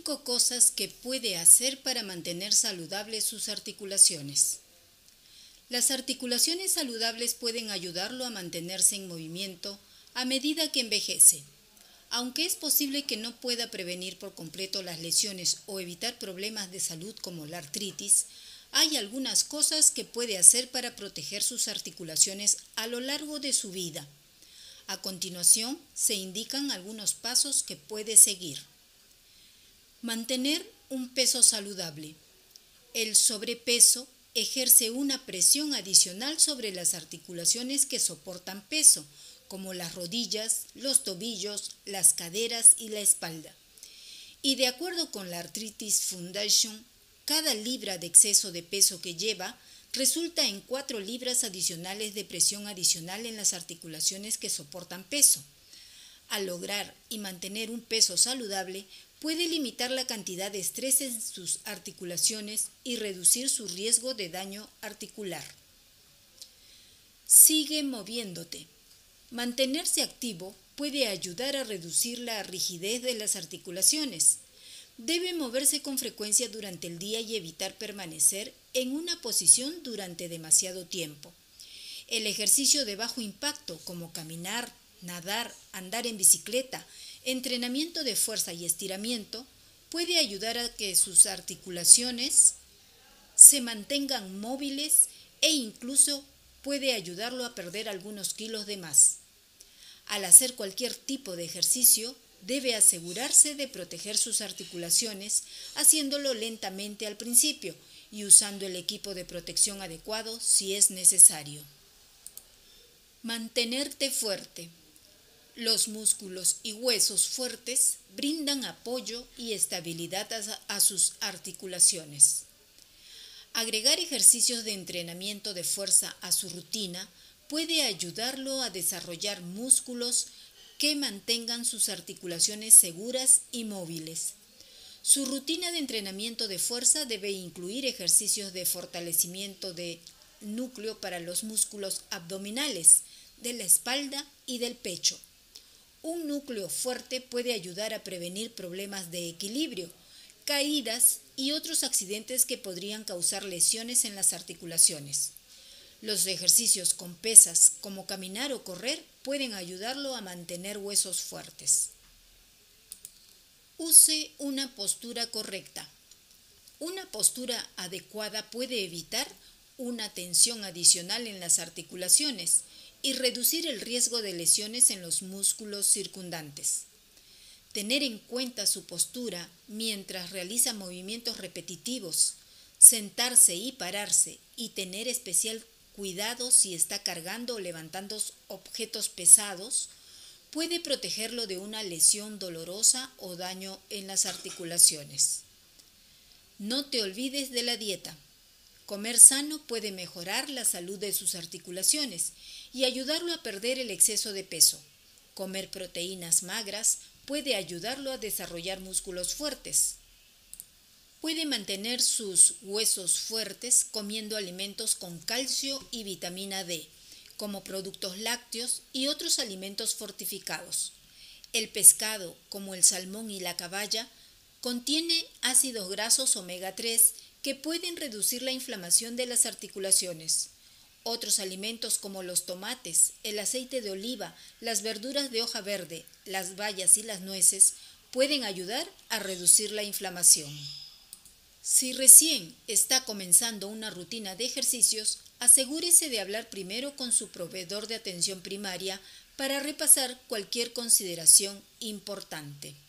5 cosas que puede hacer para mantener saludables sus articulaciones. Las articulaciones saludables pueden ayudarlo a mantenerse en movimiento a medida que envejece. Aunque es posible que no pueda prevenir por completo las lesiones o evitar problemas de salud como la artritis, hay algunas cosas que puede hacer para proteger sus articulaciones a lo largo de su vida. A continuación, se indican algunos pasos que puede seguir. Mantener un peso saludable. El sobrepeso ejerce una presión adicional sobre las articulaciones que soportan peso, como las rodillas, los tobillos, las caderas y la espalda. Y de acuerdo con la Arthritis Foundation, cada libra de exceso de peso que lleva resulta en 4 libras adicionales de presión adicional en las articulaciones que soportan peso. Al lograr y mantener un peso saludable, puede limitar la cantidad de estrés en sus articulaciones y reducir su riesgo de daño articular. Sigue moviéndote. Mantenerse activo puede ayudar a reducir la rigidez de las articulaciones. Debe moverse con frecuencia durante el día y evitar permanecer en una posición durante demasiado tiempo. El ejercicio de bajo impacto, como caminar, nadar, andar en bicicleta, entrenamiento de fuerza y estiramiento, puede ayudar a que sus articulaciones se mantengan móviles e incluso puede ayudarlo a perder algunos kilos de más. Al hacer cualquier tipo de ejercicio, debe asegurarse de proteger sus articulaciones, haciéndolo lentamente al principio y usando el equipo de protección adecuado si es necesario. Mantenerte fuerte. Los músculos y huesos fuertes brindan apoyo y estabilidad a sus articulaciones. Agregar ejercicios de entrenamiento de fuerza a su rutina puede ayudarlo a desarrollar músculos que mantengan sus articulaciones seguras y móviles. Su rutina de entrenamiento de fuerza debe incluir ejercicios de fortalecimiento del núcleo para los músculos abdominales, de la espalda y del pecho. Un núcleo fuerte puede ayudar a prevenir problemas de equilibrio, caídas y otros accidentes que podrían causar lesiones en las articulaciones. Los ejercicios con pesas, como caminar o correr, pueden ayudarlo a mantener huesos fuertes. Use una postura correcta. Una postura adecuada puede evitar una tensión adicional en las articulaciones y reducir el riesgo de lesiones en los músculos circundantes. Tener en cuenta su postura mientras realiza movimientos repetitivos, sentarse y pararse y tener especial cuidado si está cargando o levantando objetos pesados, puede protegerlo de una lesión dolorosa o daño en las articulaciones. No te olvides de la dieta. Comer sano puede mejorar la salud de sus articulaciones y ayudarlo a perder el exceso de peso. Comer proteínas magras puede ayudarlo a desarrollar músculos fuertes. Puede mantener sus huesos fuertes comiendo alimentos con calcio y vitamina D, como productos lácteos y otros alimentos fortificados. El pescado, como el salmón y la caballa, contiene ácidos grasos omega 3 que pueden reducir la inflamación de las articulaciones. Otros alimentos como los tomates, el aceite de oliva, las verduras de hoja verde, las bayas y las nueces pueden ayudar a reducir la inflamación. Si recién está comenzando una rutina de ejercicios, asegúrese de hablar primero con su proveedor de atención primaria para repasar cualquier consideración importante.